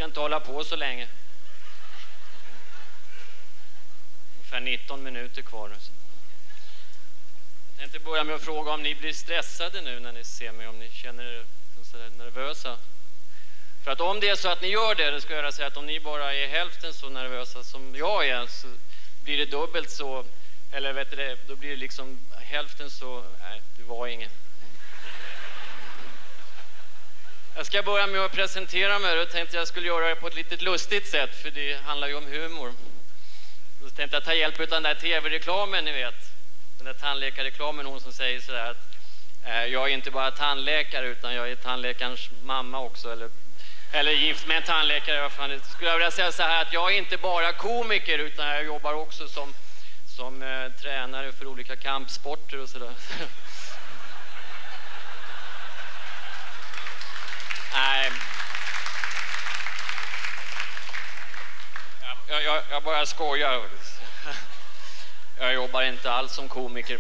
inte hålla på så länge. Ungefär 19 minuter kvar. Jag tänkte börja med att fråga om ni blir stressade nu när ni ser mig, om ni känner er så där nervösa. För att om det är så att ni gör det, då ska jag säga att om ni bara är hälften så nervösa som jag är, så blir det dubbelt så, eller vet du, då blir det liksom hälften så, nej, det var ingen. Jag ska börja med att presentera mig. Jag tänkte jag skulle göra det på ett lite lustigt sätt, för det handlar ju om humor. Då tänkte jag ta hjälp av den där tv-reklamen, ni vet. Den där tandläkarreklamen, hon som säger sådär att jag är inte bara tandläkare utan jag är tandläkarens mamma också, eller gift med en tandläkare. Vad fan, skulle jag vilja säga så här att jag är inte bara komiker utan jag jobbar också som tränare för olika kampsporter och sådär. Nej. Jag bara skojar. Jag jobbar inte alls som komiker.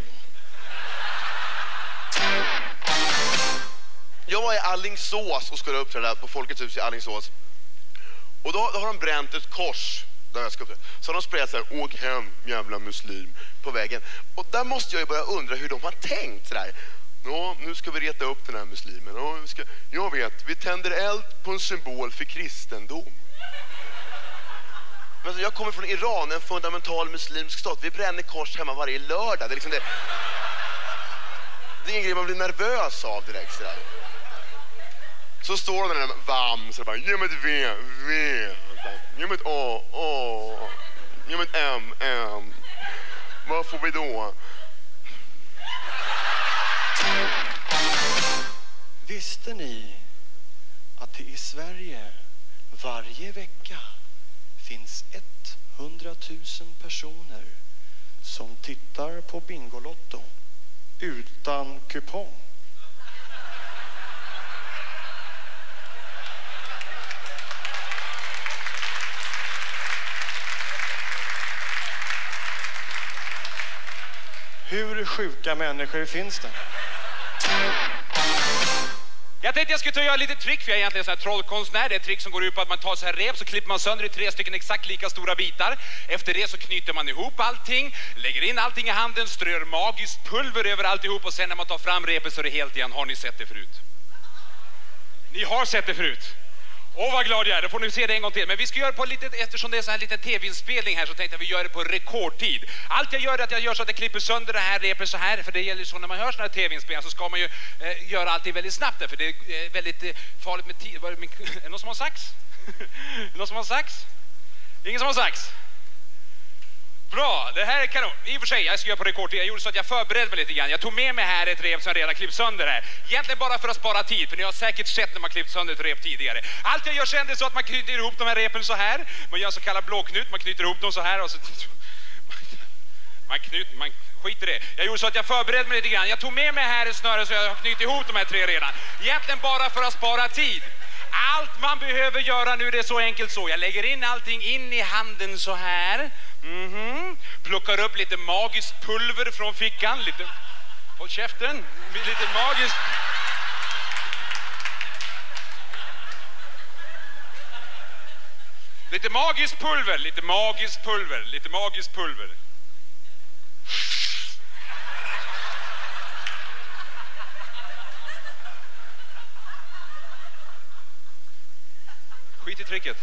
Jag var i Alingsås och skulle uppträda på Folkets hus i Alingsås. Och då har de bränt ett kors där jag ska uppträda. Så har de sprayat så här, åk hem jävla muslim, på vägen. Och där måste jag ju börja undra hur de har tänkt sådär. Ja, nu ska vi reta upp den här muslimen. Ja, jag vet, vi tänder eld på en symbol för kristendom. Men jag kommer från Iran, en fundamental muslimsk stat. Vi bränner kors hemma varje lördag. Det är liksom det. Det är ingen grej man blir nervös av direkt sådär. Så står den där vam så bara, ge mig ett V. Ge mig ett A. Ge mig ett M. Vad får vi då? Visste ni att det i Sverige varje vecka finns 100 000 personer som tittar på Bingolotto utan kupong? Hur sjuka människor finns det? Jag tänkte jag skulle ta och göra lite trick, för jag är egentligen så här trollkonstnär. Det är ett trick som går ut på att man tar så här rep, så klipper man sönder i 3 stycken exakt lika stora bitar. Efter det så knyter man ihop allting, lägger in allting i handen, strör magiskt pulver över alltihop och sen när man tar fram repet så är det helt igen. Har ni sett det förut? Ni har sett det förut. Åh, vad glad jag är, då får ni se det en gång till. Men vi ska göra på lite, eftersom det är så här lite tv-inspelning här, så tänkte jag vi gör det på rekordtid. Allt jag gör är att jag gör så att jag klipper sönder det här repet så här, för det gäller så när man hör såna här tv-inspelningar så ska man ju göra allting väldigt snabbt där, för det är väldigt farligt med tid. Är det någon som har sax? Någon som har sax? Ingen som har sax? Bra, det här är kanon. I och för sig, jag ska göra på rekordtid. Jag gjorde så att jag förberedde mig lite grann. Jag tog med mig här ett rep som jag redan klippt sönder här. Egentligen bara för att spara tid, för ni har säkert sett när man klippt sönder ett rep tidigare. Allt jag gör sen är så att man knyter ihop de här repen så här. Man gör en så kallad blåknut, man knyter ihop dem så här och så... Man skiter det. Jag gjorde så att jag förberedde mig lite grann. Jag tog med mig här ett snöre så jag har knutit ihop de här 3 redan. Egentligen bara för att spara tid. Allt man behöver göra nu, det är så enkelt så. Jag lägger in allting in i handen så här. Plockar upp lite magiskt pulver från fickan. Håll käften. Lite magiskt. Lite magiskt pulver. Lite magiskt pulver. Lite magiskt pulver. Skit i tricket.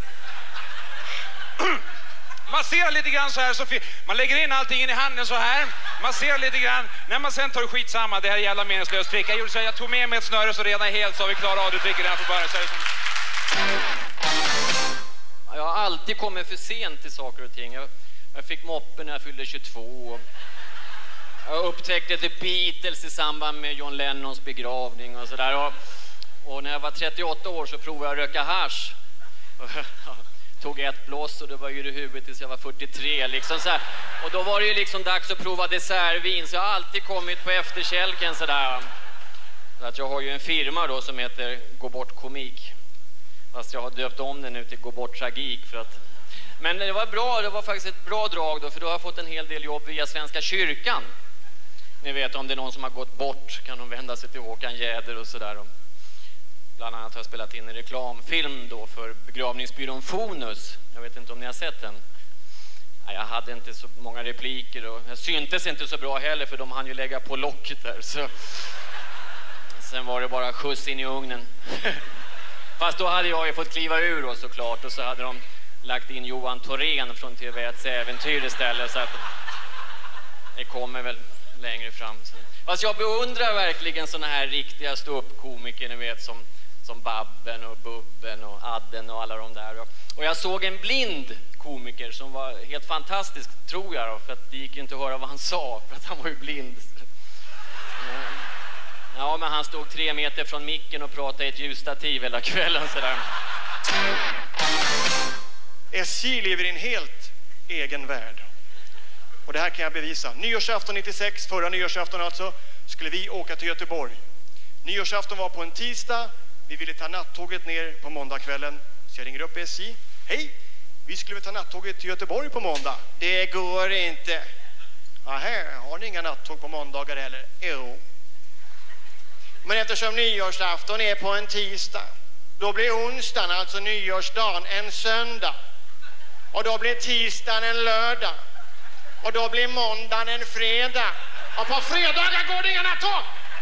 Masserar lite grann så här, så man lägger in allting in i handen så här. Masserar lite grann. När man sen tar skitsamma, det här är jävla meningslöst trick. Jag gjorde så här, jag tog med mig ett snöre så redan helt så har vi klarat av det tricket här för bara så här. Jag har alltid kommit för sent till saker och ting. Jag fick moppen när jag fyllde 22. Jag upptäckte The Beatles i samband med John Lennons begravning och sådär. Och när jag var 38 år så provade jag röka hasch. Tog ett blås och det var ju i huvudet tills jag var 43 liksom så här. Och då var det ju liksom dags att prova dessertvin, så jag har alltid kommit på efterkälken sådär. Så att jag har ju en firma då som heter Gå bort komik. Fast jag har döpt om den nu till Gå bort tragik för att... Men det var bra, det var faktiskt ett bra drag då, för då har jag fått en hel del jobb via Svenska kyrkan. Ni vet, om det är någon som har gått bort kan de vända sig till Håkan Jäder och sådär. Bland annat har jag spelat in en reklamfilm då för begravningsbyrån Fonus. Jag vet inte om ni har sett den. Nej, jag hade inte så många repliker och jag syntes inte så bra heller för de hann ju lägga på locket där. Så... Sen var det bara skjuts in i ugnen. Fast då hade jag ju fått kliva ur då, såklart. Och så hade de lagt in Johan Thorén från TV1:s Äventyr istället. Så att det kommer väl längre fram. Fast jag beundrar verkligen såna här riktiga ståuppkomiker, ni vet, som Babben och Bubben och Adden och alla de där. Och jag såg en blind komiker som var helt fantastisk, tror jag då, för att det gick inte att höra vad han sa, för att han var ju blind. Ja, men han stod 3 meter från micken och pratade i ett ljusstativ hela kvällen sådär. SJ lever i en helt egen värld. Och det här kan jag bevisa. Nyårsafton 96, förra nyårsafton alltså, skulle vi åka till Göteborg. Nyårsafton var på en tisdag. Vi ville ta nattåget ner på måndagskvällen. Så jag ringer upp SJ. Hej, vi skulle ta nattåget till Göteborg på måndag. Det går inte. Aha, har ni inga nattåg på måndagar heller? Jo. Men eftersom nyårsafton är på en tisdag, då blir onsdagen, alltså nyårsdagen, en söndag. Och då blir tisdagen en lördag. Och då blir måndagen en fredag. Och på fredagar går det inga nattåg.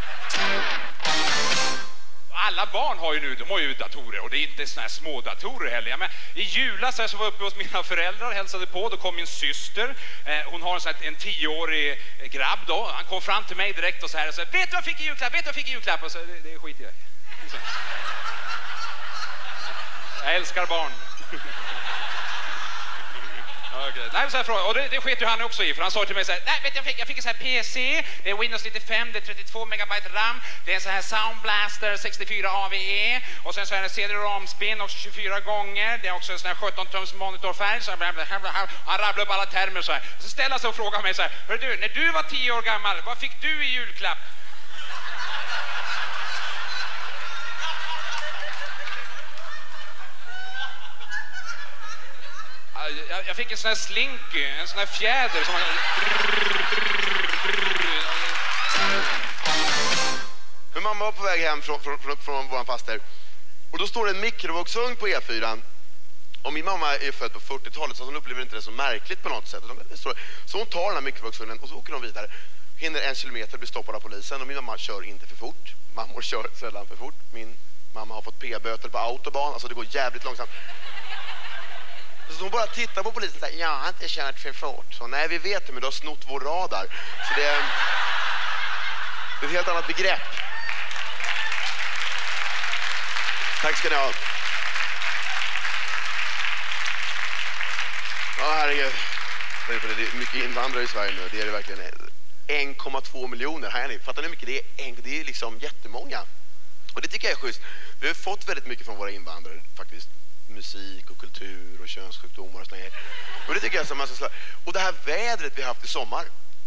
Alla barn har ju nu, de har ju datorer och det är inte såna här små datorer heller. Ja, men i julas så var jag uppe hos mina föräldrar och hälsade på. Då kom min syster, hon har en 10-årig grabb då. Han kom fram till mig direkt och så här och sa: vet du vad jag fick i julklapp? Vet du vad jag fick i julklapp? Och så, det skiter jag i. Jag älskar barn. Okay. Nej, så här, och det sket ju han också i, för han sa till mig så här: nej, vet du, jag fick en sån här PC, det är Windows 95, det är 32 megabyte RAM, det är en sån här Sound Blaster 64 AVE och sen så är det CD-ROM-spin också 24 gånger, det är också en sån här 17-tums monitorfärg, så han rabblar upp alla termer så här. Så ställer han sig och frågar mig så här: hör du, när du var 10 år gammal, vad fick du i julklapp? Jag fick en sån här slinky, en sån här fjäder som man... Men mamma var på väg hem från vår faster. Och då står det en mikrovågsugn på E4. Och min mamma är född på 40-talet så hon upplever inte det så märkligt på något sätt. Så hon tar den här mikrovågsugnen och så åker de vidare. Hinner 1 kilometer, blir stoppad av polisen. Och min mamma kör inte för fort. Mammor kör sällan för fort. Min mamma har fått p-böter på autobahn. Alltså det går jävligt långsamt. Så hon bara tittar på polisen och säger: jag har inte kört för fort. Så nej, vi vet det, men du har snott vår radar. Så det är ett helt annat begrepp. Tack ska ni ha. Ja, herregud. Det är mycket invandrare i Sverige nu. Det är det verkligen. 1,2 miljoner. Här är ni. Fattar ni hur mycket det är? Det är liksom jättemånga. Och det tycker jag är schysst. Vi har fått väldigt mycket från våra invandrare faktiskt. Musik och kultur och könssjukdomar och sådana grejer. Och det tycker jag som man ska slå. Och det här vädret vi har haft i sommar.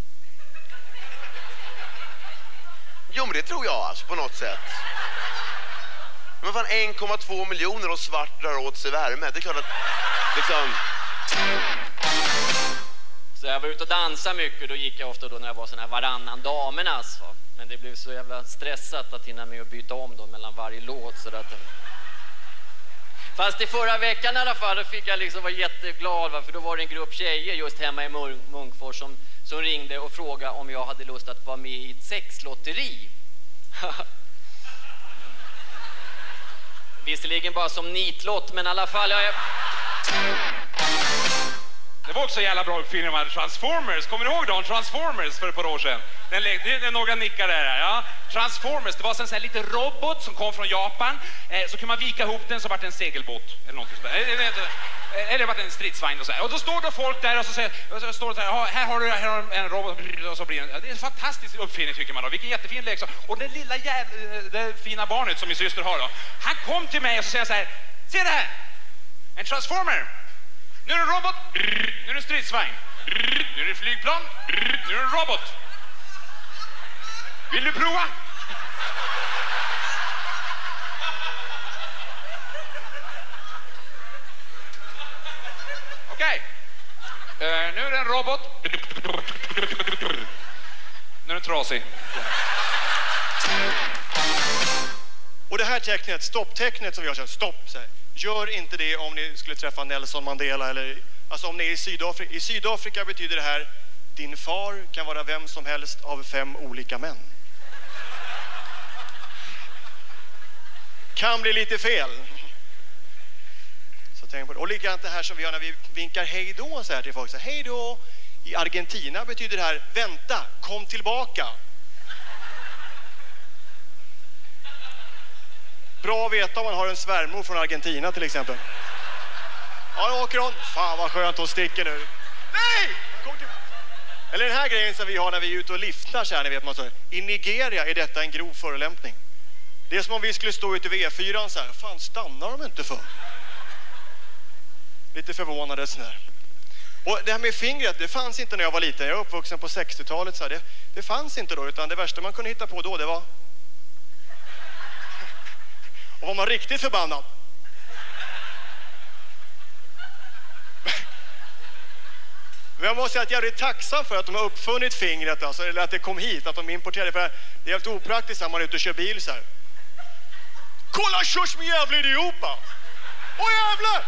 Jo, men det tror jag alltså på något sätt. Men fan, 1,2 miljoner och svart drar åt sig värme. Det är klart att liksom... Så jag var ute och dansade mycket. Då gick jag ofta då när jag var sån här varannan damernas. Men det blev så jävla stressat att hinna med att byta om då mellan varje låt. Så att... Fast i förra veckan i alla fall då fick jag liksom vara jätteglad, för då var det en grupp tjejer just hemma i Munkfors som ringde och frågade om jag hade lust att vara med i ett sexlotteri. Visserligen bara som nitlott, men i alla fall... Det var också jävla bra uppfinning med Transformers. Kommer ni ihåg dem? Transformers för ett par år sedan. Det är några nickar där. Ja. Transformers, det var en sån här liten robot som kom från Japan. Så kunde man vika ihop den så vart det en segelbåt. Eller någonting sådär. Eller vart en stridsvagn och så här. Och då står det folk där och så står det så här: här har du en robot. Och så blir det en fantastisk uppfinning tycker man då. Vilken jättefin leksak. Och det lilla det fina barnet som min syster har då. Han kom till mig och så säger så här: se det här! En transformer! Nu är det en robot, nu är det en stridsvagn, nu är det flygplan, nu är det en robot. Vill du prova? Okej. Nu är det en robot. Nu är den trasig. Och det här tecknet, stopptecknet som vi har sagt, stopp. Så här. Gör inte det om ni skulle träffa Nelson Mandela eller alltså om ni är i Sydafrika. I Sydafrika betyder det här: din far kan vara vem som helst av 5 olika män. Kan bli lite fel. Så tänk på det. Och likadant det här som vi gör när vi vinkar hej då så här till folk. Så här, hej då. I Argentina betyder det här: vänta, kom tillbaka. Bra att veta om man har en svärmor från Argentina till exempel. Ja, nu åker hon. Fan vad skönt, hon sticker nu. Nej! Kom till... Eller den här grejen som vi har när vi är ute och liftar så här, ni vet man så. I Nigeria är detta en grov förolämpning. Det är som om vi skulle stå ute vid E4 så här. Fan, stannar de inte för? Lite förvånade sådär. Och det här med fingret, det fanns inte när jag var liten. Jag är uppvuxen på 60-talet så här. Det fanns inte då, utan det värsta man kunde hitta på då, det var... Och var man riktigt förbannad. Men jag måste säga att jag är tacksam för att de har uppfunnit fingret, alltså, eller att det kom hit, att de importerade. För det är helt opraktiskt när man är ute och kör bil så här. Kolla, körs med jävla idiopa! Åh jävlar!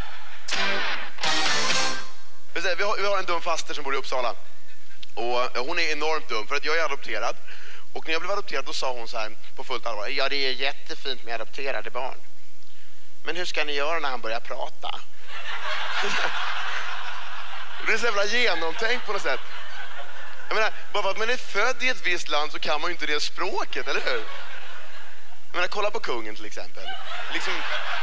Vi har en dum faster som bor i Uppsala. Och hon är enormt dum för att jag är adopterad. Och när jag blev adopterad då sa hon så här på fullt allvar: ja, det är jättefint med adopterade barn. Men hur ska ni göra när han börjar prata? Det är så jävla genomtänkt på något sätt. Jag menar, bara för att man är född i ett visst land så kan man ju inte det språket, eller hur? Jag menar, kolla på kungen till exempel. Liksom...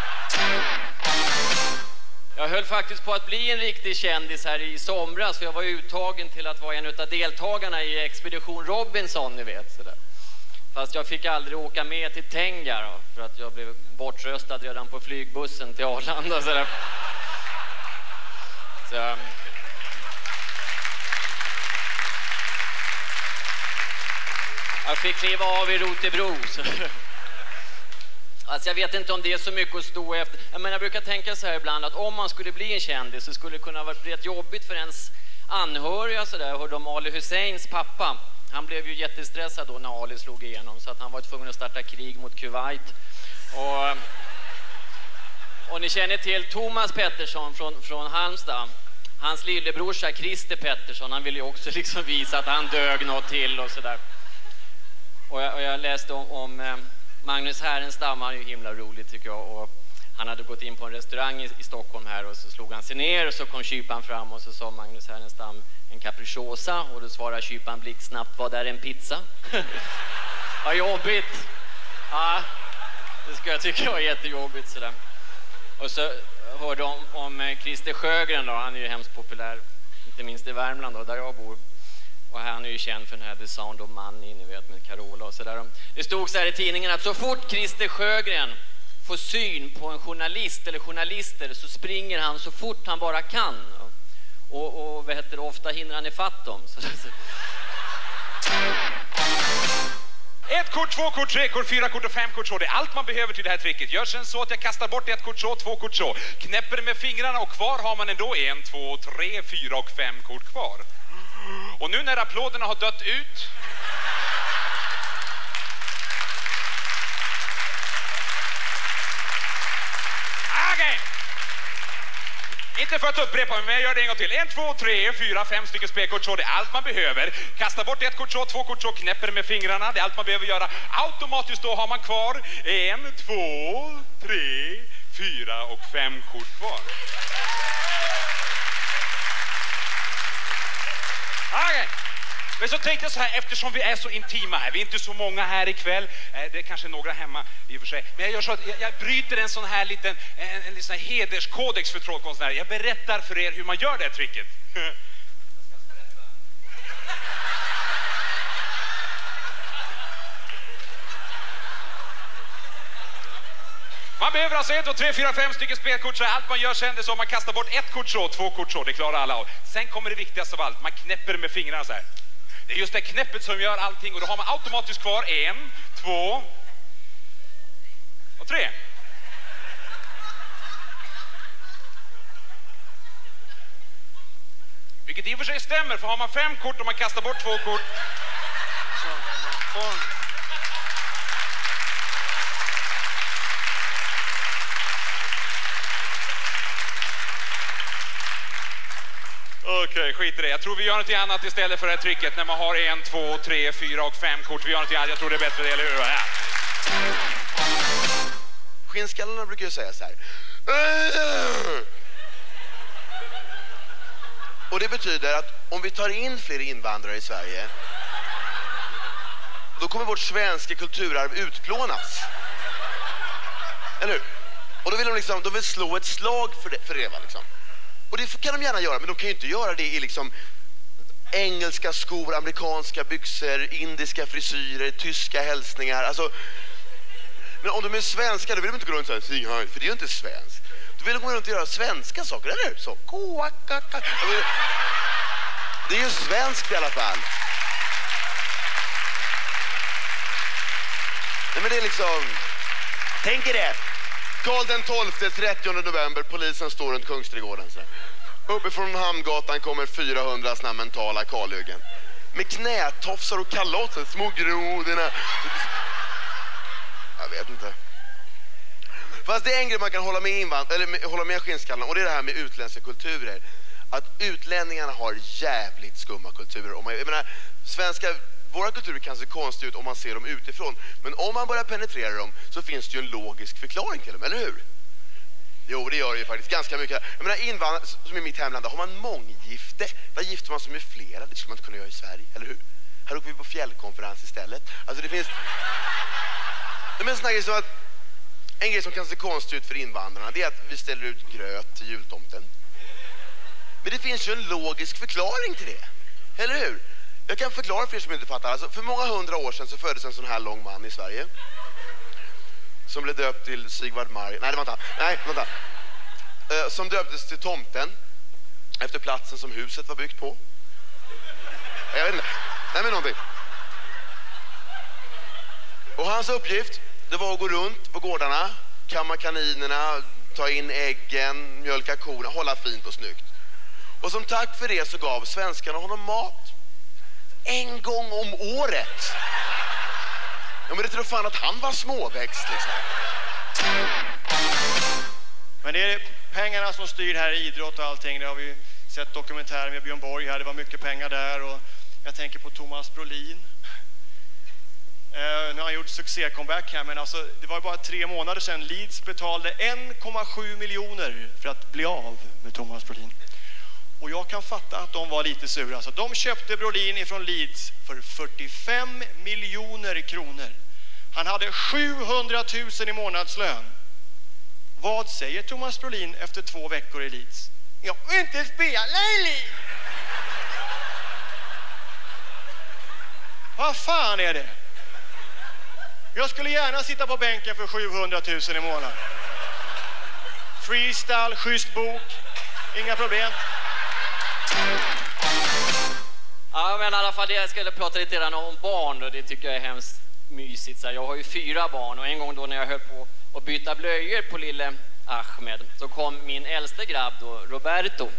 Jag höll faktiskt på att bli en riktig kändis här i somras, för jag var uttagen till att vara en av deltagarna i Expedition Robinson, ni vet. Så där. Fast jag fick aldrig åka med till Tenga då, för att jag blev bortröstad redan på flygbussen till Arlanda. Så där. Så... Jag fick kliva av i Rotebro. Så... Alltså jag vet inte om det är så mycket att stå efter. Jag brukar tänka så här ibland att om man skulle bli en kändis så skulle det kunna vara rätt jobbigt för ens anhöriga så där. Jag hörde om Ali Husseins pappa. Han blev ju jättestressad då när Ali slog igenom så att han var tvungen att starta krig mot Kuwait. Och ni känner till Thomas Pettersson från Halmstad. Hans lillebrorsa Christer Pettersson, han ville ju också liksom visa att han dög något till och sådär. Och jag läste om Magnus Härenstam, han är ju himla rolig tycker jag, och han hade gått in på en restaurang i Stockholm här och så slog han sig ner och så kom kypan fram och så sa Magnus Härenstam en capricciosa och då svarade kypan blixtsnabbt: vad är en pizza? Vad jobbigt. Ja, det skulle jag tycka var jättejobbigt sådär. Och så hörde om Christer Sjögren då, han är ju hemskt populär, inte minst i Värmland då, där jag bor. Och han är ju känd för den här The Sound of Money, ni vet, med Carola och sådär. Det stod så här i tidningen att så fort Christer Sjögren får syn på en journalist eller journalister så springer han så fort han bara kan. Och vad heter det, ofta hinner han ifatt dem. Så. 1 kort, 2 kort, 3 kort, 4 kort och 5 kort så. Det är allt man behöver till det här tricket. Gör sen så att jag kastar bort 1 kort så, 2 kort så. Knäpper med fingrarna och kvar har man ändå 1, 2, 3, 4 och 5 kort kvar. Och nu när applåderna har dött ut okej. Inte för att upprepa mig, men jag gör det en gång till. 1, 2, 3, 4, 5 stycken spelkort så. Det är allt man behöver. Kasta bort 1 kort så, 2 kort så, knäpper med fingrarna. Det är allt man behöver göra. Automatiskt då har man kvar 1, 2, 3, 4 och 5 kort kvar. Okay. Men så tänkte jag så här, eftersom vi är så intima här, vi är inte så många här ikväll, det är kanske några hemma i och för sig, men jag gör så att jag bryter en sån här liten sån här hederskodex för trollkonstnärer. Jag berättar för er hur man gör det här tricket. Man behöver alltså 1, 2, 3, 4, 5 stycken spelkort så allt man gör sen är så man kastar bort 1 kort så, 2 kort så, det klarar alla av. Sen kommer det viktigaste av allt, man knäpper med fingrarna så här. Det är just det knäppet som gör allting och då har man automatiskt kvar 1, 2 och 3. Vilket i och för sig stämmer, för har man 5 kort och man kastar bort 2 kort så man får... skit i det. Jag tror vi gör något annat istället för det här tricket när man har 1, 2, 3, 4 och 5 kort. Vi gör något annat. Jag tror det är bättre det, eller hur? Ja. Skinnskallarna brukar ju säga så här. Och det betyder att om vi tar in fler invandrare i Sverige, då kommer vårt svenska kulturarv utplånas. Eller hur? Och då vill de vill slå ett slag för det va, liksom. Och det kan de gärna göra, men de kan ju inte göra det i liksom engelska skor, amerikanska byxor, indiska frisyrer, tyska hälsningar. Alltså, men om de är svenska, då vill de inte gå runt och säga för det är ju inte svenskt. Då vill de gå runt och göra svenska saker, eller hur? Så, det är ju svenskt i alla fall. Nej, men det är liksom... Tänk er det. Karl den 12, 30 november, polisen står runt Kungsträdgården. Så. Uppifrån Hamngatan kommer 400 såna mentala kalhyggen. Med knätofsar och kalotser, små grodorna. Jag vet inte. Fast det är en grej man kan hålla med skinnskallarna, och det är det här med utländska kulturer. Att utlänningarna har jävligt skumma kulturer. Jag menar, våra kulturer kan se konstigt ut om man ser dem utifrån. Men om man börjar penetrera dem så finns det ju en logisk förklaring till dem, eller hur? Jo, det gör det ju faktiskt ganska mycket. Jag menar, invandrare som i mitt hemland, har man månggifte. Där gifter man sig med flera. Det skulle man inte kunna göra i Sverige, eller hur? Här åker vi på fjällkonferens istället. Alltså det finns... Men sån här grej som att en grej som kan se konstigt ut för invandrarna, det är att vi ställer ut gröt till jultomten. Men det finns ju en logisk förklaring till det. Eller hur? Jag kan förklara för er som inte fattar. Alltså, för många 100 år sedan så föddes en sån här lång man i Sverige. Som blev döpt till Sigvard Mark. Nej, det var inte han. Nej, vänta. Som döptes till tomten. Efter platsen som huset var byggt på. Jag vet inte. Nej, men någonting. Och hans uppgift, det var att gå runt på gårdarna. Kamma kaninerna, ta in äggen, mjölka korna, hålla fint och snyggt. Och som tack för det så gav svenskarna honom mat. En gång om året. Ja, men det tror fan att han var småväxt liksom. Men det är pengarna som styr här, idrott och allting. Det har vi sett dokumentärer med Björn Borg här. Det var mycket pengar där. Och jag tänker på Thomas Brolin. Nu har han gjort succé-comeback här, men alltså, det var bara 3 månader sedan Leeds betalade 1,7 miljoner för att bli av med Thomas Brolin. Och jag kan fatta att de var lite sura. Alltså, de köpte Brolin ifrån Leeds för 45 miljoner kronor. Han hade 700 000 i månadslön. Vad säger Thomas Brolin efter 2 veckor i Leeds? Jag vill inte spela i Leeds. Vad fan är det? Jag skulle gärna sitta på bänken för 700 000 i månaden. Freestyle, schysst bok, inga problem. Ja, men i alla fall, jag skulle prata lite grann om barn och det tycker jag är hemskt mysigt. Jag har ju 4 barn och en gång då när jag höll på att byta blöjor på lille Ahmed så kom min äldste grabb då, Roberto.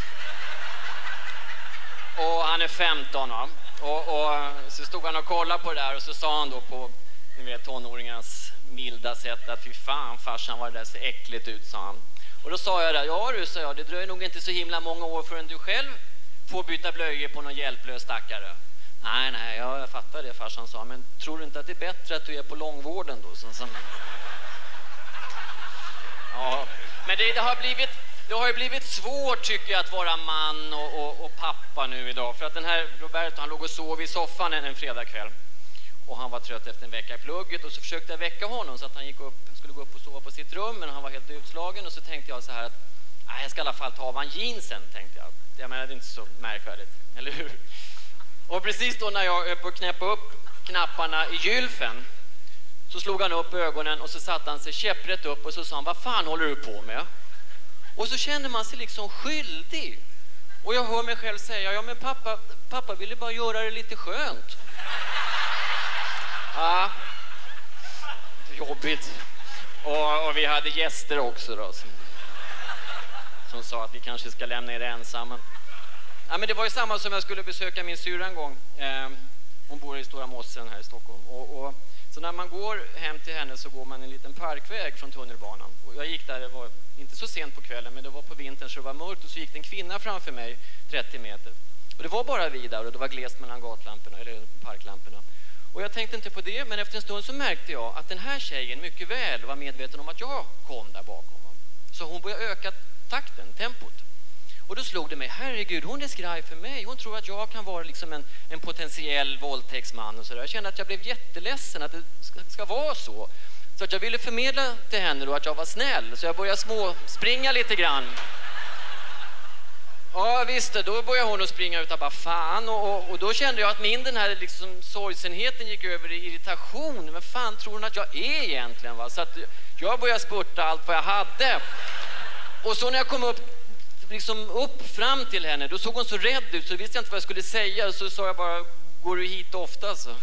Och han är 15 va? Och så stod han och kollade på det där och så sa han då på tonåringarnas milda sätt att fy fan farsan, vad det där ser äckligt ut, sa han. Och då sa jag där, ja du, sa jag, det dröjer nog inte så himla många år förrän du själv får byta blöjor på någon hjälplös stackare. Nej, jag fattar det, farsan sa, men tror du inte att det är bättre att du är på långvården då? Ja, men det har ju blivit svårt tycker jag att vara man och pappa nu idag. För att den här Roberto, han låg och sov i soffan en fredagkväll. Och han var trött efter en vecka i plugget och så försökte jag väcka honom så att han skulle gå upp och sova på sitt rum, men han var helt utslagen och så tänkte jag så här att jag ska i alla fall ta av han jeansen, tänkte jag. Jag menar, det är inte så märkvärdigt, eller hur? Och precis då när jag höll på att knäppa upp knapparna i gylfen så slog han upp ögonen och så satte han sig käpprätt upp och så sa han, vad fan håller du på med? Och så känner man sig liksom skyldig. Och jag hör mig själv säga, ja men pappa ville bara göra det lite skönt. Ja, jobbigt. Och vi hade gäster också då som sa att vi kanske ska lämna er ensamma. Ja, men det var ju samma som jag skulle besöka min syrra en gång. Hon bor i Stora Mossen här i Stockholm. Och Så när man går hem till henne så går man en liten parkväg från tunnelbanan. Och jag gick där, det var inte så sent på kvällen, men det var på vintern så det var mörkt. Och så gick det en kvinna framför mig 30 meter. Och det var bara vi där och det var glest mellan gatlamporna, eller parklamporna. Och jag tänkte inte på det, men efter en stund så märkte jag att den här tjejen mycket väl var medveten om att jag kom där bakom honom. Så hon började öka takten, tempot. Och då slog det mig, herregud, hon är skraj för mig. Hon tror att jag kan vara liksom en potentiell våldtäktsman och sådär. Jag kände att jag blev jätteledsen att det ska vara så. Så att jag ville förmedla till henne då att jag var snäll. Så jag började springa lite grann. Ja visst, då började hon att springa ut och bara fan. Och då kände jag att den här liksom sorgsenheten gick över i irritation. Men fan tror hon att jag är egentligen, va? Så att jag började spurta allt vad jag hade. Och så när jag kom upp fram till henne, då såg hon så rädd ut så visste jag inte vad jag skulle säga. Så sa jag bara, går du hit ofta? Så.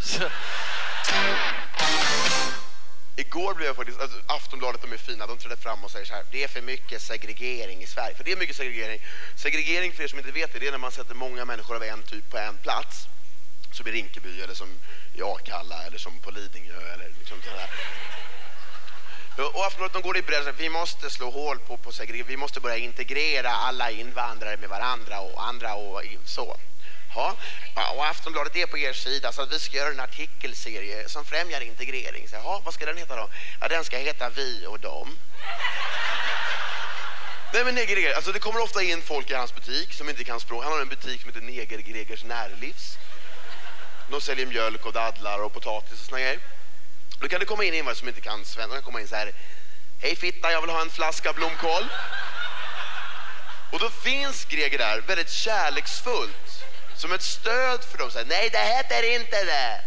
Igår blev jag faktiskt, Aftonbladet, de är fina, de trädde fram och säger så här: det är för mycket segregering i Sverige. För det är mycket segregering. Segregering, för er som inte vet det, är när man sätter många människor av en typ på en plats. Som i Rinkeby eller som i Akalla eller som på Lidingö eller liksom sådär. Och Aftonbladet, de går i bredd, vi måste slå hål på segregering. Vi måste börja integrera alla invandrare med varandra och andra och så. Ja, och Aftonbladet är på er sida så att vi ska göra en artikelserie som främjar integrering. Så, ja, vad ska den heta då? Ja, den ska heta Vi och dem. Nej, men Neger Greger, alltså det kommer ofta in folk i hans butik som inte kan språk. Han har en butik som heter Neger Gregers närlivs. De säljer mjölk och dadlar och potatis och såna grejer. Då kan det komma in invandrare som inte kan svenska. De kan komma in så här: hej fitta, jag vill ha en flaska blomkål. Och då finns Greger där väldigt kärleksfullt som ett stöd för dem. Så här, nej, det heter inte det.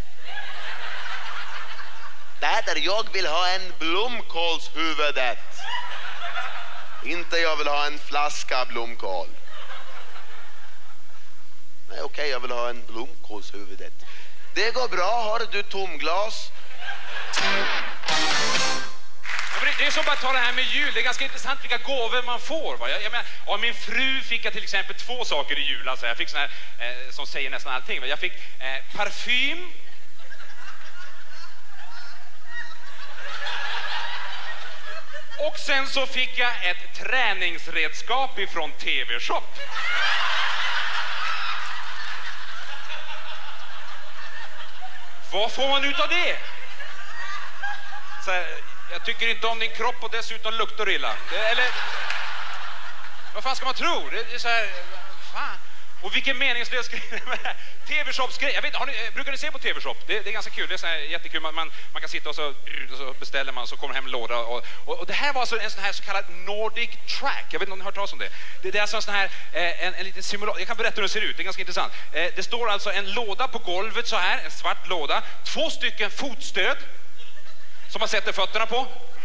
Det heter jag vill ha en blomkålshuvudet. Inte jag vill ha en flaska blomkål. Nej, okej, jag vill ha en blomkålshuvudet. Det går bra, har du tomglas? Det är som bara att ta det här med jul. Det är ganska intressant vilka gåvor man får. Va? Jag menar, av min fru fick jag till exempel 2 saker i jul. Alltså jag fick sån här som säger nästan allting. Va? Jag fick parfym. Och sen så fick jag ett träningsredskap ifrån TV-shop. Vad får man ut av det? Så här, jag tycker inte om din kropp och dessutom luktar illa. Eller vad fan ska man tro? Det är så här, fan. Och vilken meningslös grej. TV-shops grej. Jag vet, brukar ni se på TV-shop? Det är ganska kul. Det är så här jättekul. Man kan sitta och så beställer man, så kommer hem en låda. Och det här var alltså en sån här så kallad Nordic Track. Jag vet inte om ni har hört talas om det. Det är alltså en sån här en liten simulator. Jag kan berätta hur den ser ut. Det är ganska intressant. Det står alltså en låda på golvet så här, en svart låda. 2 stycken fotstöd som man sätter fötterna på.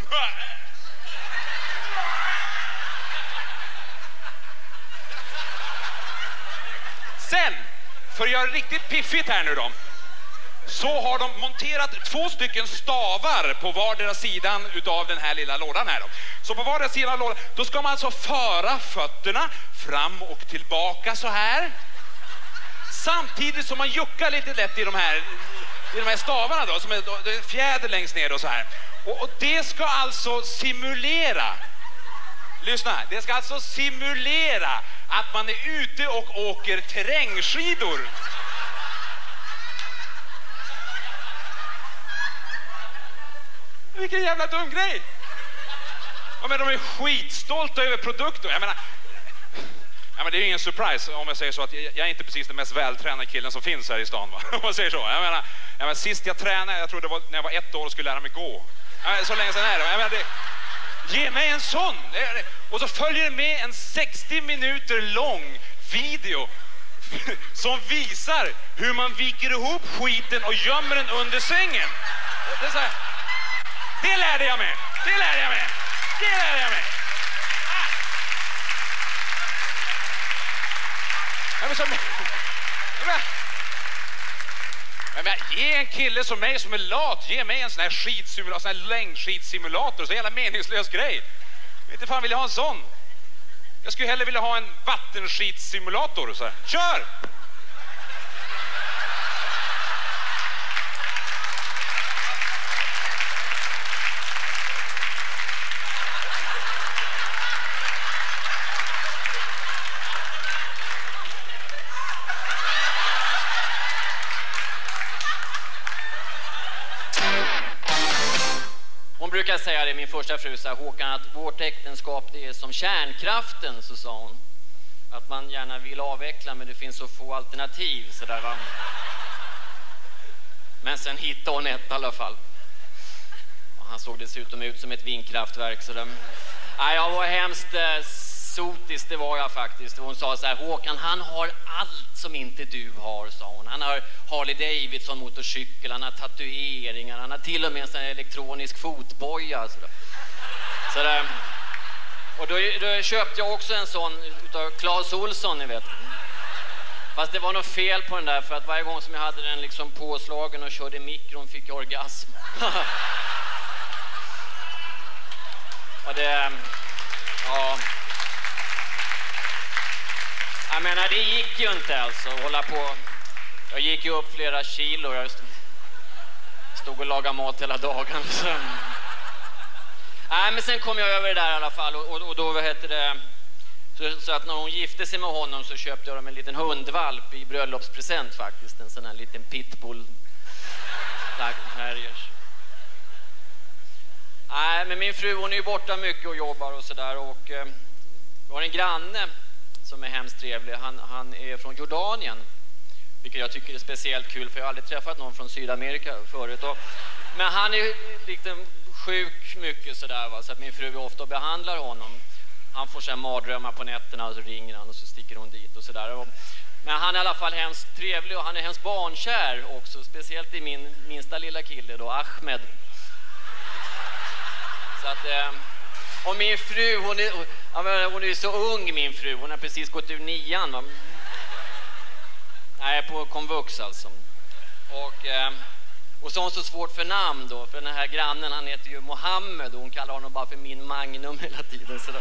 Sen, för att göra riktigt piffigt här nu då, så har de monterat 2 stycken stavar på vardera sidan utav den här lilla lådan här då. Så på vardera sidan av lådan, då ska man alltså föra fötterna fram och tillbaka så här. Samtidigt som man juckar lite lätt i de här stavarna då, som är fjäder längst ner och så här. Och det ska alltså simulera, lyssna, det ska alltså simulera att man är ute och åker terrängskidor. Vilken jävla dum grej. Ja, men de är skitstolta över produkter. Jag menar, det är ju ingen surprise om jag säger så att jag är inte precis den mest vältränade killen som finns här i stan, va? Om man säger så. Jag menar, sist jag tränade, jag tror det var när jag var 1 år och skulle lära mig gå. Så länge sedan är det. Jag menar, ge mig en sån. Och så följer det med en 60 minuter lång video som visar hur man viker ihop skiten och gömmer den under sängen. Det är så här. Det lärde jag mig. Ge en kille som mig som är lat, ge mig en sån här skidsimulator, sån här längdskidsimulator, så jävla meningslös grej. Inte fan vill jag ha en sån. Jag skulle hellre vilja ha en vattenskidsimulator så här. Kör! brukar säga det, min första fru sa, Håkan, att vårt äktenskap det är som kärnkraften, så sa hon. Att man gärna vill avveckla men det finns så få alternativ så där, va. Men sen hittade hon ett i alla fall. Och han såg dessutom ut som ett vindkraftverk så där. Nej, jag var hemskt sotisk, det var jag faktiskt. Hon sa så här, Håkan, han har allt som inte du har, sa hon. Han har Harley Davidson motorcykel, han har tatueringar, han har till och med en sån här elektronisk fotboja. Så där. Och då köpte jag också en sån utav Claes Olsson, ni vet. Fast det var något fel på den där, för att varje gång som jag hade den liksom påslagen och körde i mikron fick jag orgasm. Och det... Ja... Jag menar, det gick ju inte alltså att hålla på. Jag gick ju upp flera kilo. Jag stod och lagade mat hela dagen. Nej, men sen kom jag över det där i alla fall. Och då, vad heter det... Så att när hon gifte sig med honom så köpte jag dem en liten hundvalp i bröllopspresent faktiskt. En sån här liten pitbull. Tack, herregers. Nej, men min fru, hon är ju borta mycket och jobbar och sådär. Och jag har en granne som är hemskt trevlig. Han är från Jordanien. Vilket jag tycker är speciellt kul, för jag har aldrig träffat någon från Sydamerika förut. Men han är liksom sjuk mycket sådär, va? Så att min fru ofta behandlar honom. Han får så här mardrömmar på nätterna och så ringer han och så sticker hon dit och sådär. Men han är i alla fall hemskt trevlig och han är hemskt barnkär också. Speciellt i min minsta lilla kille då, Ahmed. Så att... Och min fru, hon är så ung, min fru. Hon har precis gått ur 9:an, va? Nej, på komvux alltså. Och så har hon så svårt för namn då. För den här grannen, han heter ju Mohammed. Och hon kallar honom bara för min Magnum hela tiden. Så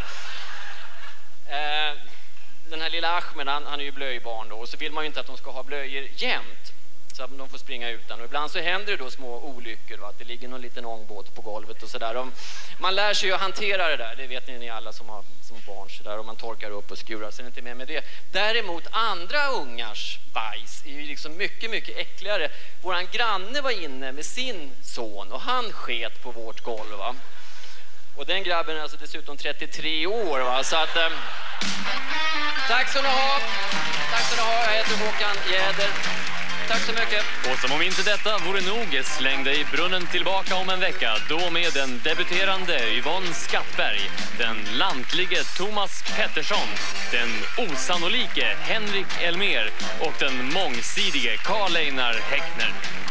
den här lilla Ahmed, han är ju blöjbarn då. Och så vill man ju inte att de ska ha blöjor jämt. Så att de får springa utan. Och ibland så händer det då små olyckor, va? Att det ligger någon liten ångbåt på golvet och sådär. Man lär sig ju att hantera det där. Det vet ni alla som har som barn så där. Och man torkar upp och skurar. Så är det inte med det. Däremot andra ungars bajs är ju liksom mycket, mycket äckligare. Våran granne var inne med sin son. Och han sket på vårt golv, va? Och den grabben är alltså dessutom 33 år, va? Så att... tack så ni ha. Tack så ni ha. Jag heter Håkan Jäder. Tack så mycket. Och som om inte detta vore nog, släng dig i brunnen tillbaka om en vecka. Då med den debuterande Yvonne Skattberg, den lantlige Thomas Pettersson, den osannolike Henrik Elmer och den mångsidige Karl Einar Häckner.